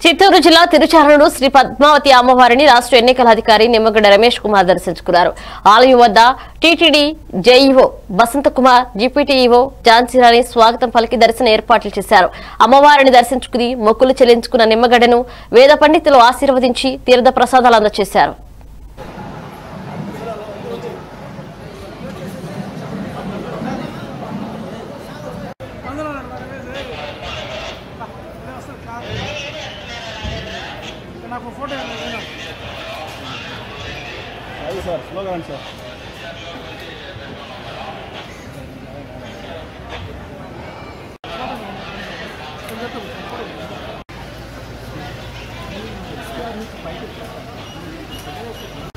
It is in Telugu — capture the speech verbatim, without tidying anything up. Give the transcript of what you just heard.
చిత్తూరు జిల్లా తిరుచానూరు శ్రీ పద్మావతి అమ్మవారిని రాష్ట్ర ఎన్నికల అధికారి నిమ్మగడ్డ రమేష్ కుమార్ దర్శించుకున్నారు. ఆలయం వద్ద టీటీడీ జేఈఓ వసంత కుమార్, జీపీటీఈఓ ఝాన్సీరాణి స్వాగతం పలికి దర్శన ఏర్పాట్లు చేశారు. అమ్మవారిని దర్శించుకుని మొక్కులు చెల్లించుకున్న నిమ్మగడ్డను వేద పండితులు ఆశీర్వదించి తీర్థ ప్రసాదాలు అందజేశారు. నాకు ఫోటో అది సార్ స్లోగా రండి సార్. బయట